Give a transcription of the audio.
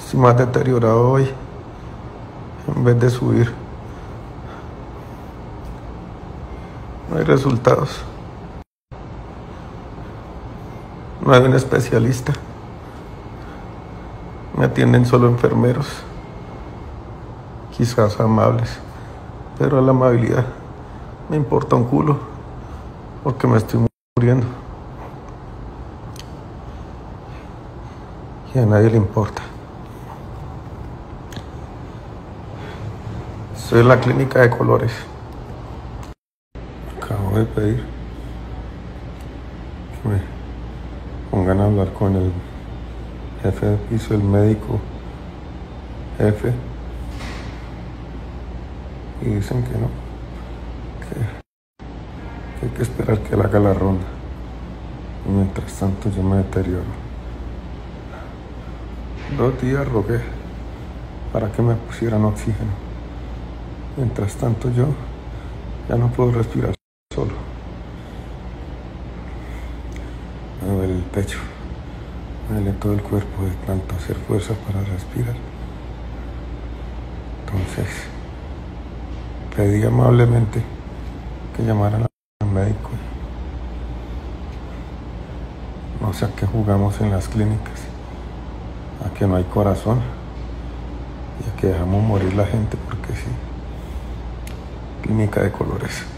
Estoy más deteriorado hoy en vez de subir. No hay resultados. No hay un especialista. Me atienden solo enfermeros, quizás amables, pero la amabilidad me importa un culo porque me estoy muriendo y a nadie le importa. Estoy en la clínica de colores. Acabo de pedir que me pongan a hablar con el jefe de piso, el médico jefe, y dicen que no, que hay que esperar que él haga la ronda. Y mientras tanto yo me deterioro. 2 días rogué para que me pusieran oxígeno. Mientras tanto yo ya no puedo respirar solo. Me duele el pecho, me duele todo el cuerpo de tanto hacer fuerza para respirar. Entonces pedí amablemente que llamaran al médico. No sé a qué jugamos en las clínicas, a que no hay corazón y a que dejamos morir la gente porque sí. Clínica de colores.